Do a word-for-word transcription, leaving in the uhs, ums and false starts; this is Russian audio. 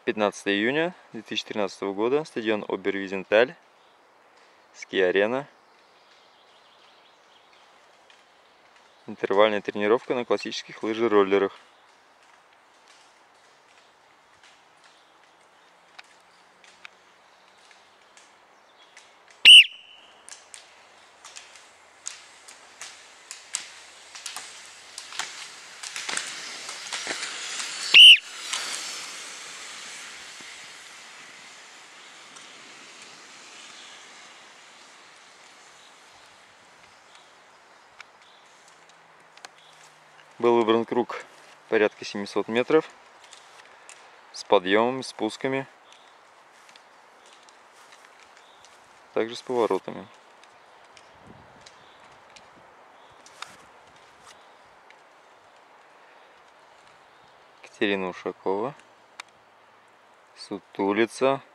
пятнадцатое июня две тысячи тринадцатого года, стадион Обервизенталь, ски-арена. Интервальная тренировка на классических лыжероллерах. Был выбран круг порядка семисот метров с подъемами, спусками, также с поворотами. Катерина Ушакова, сутулица,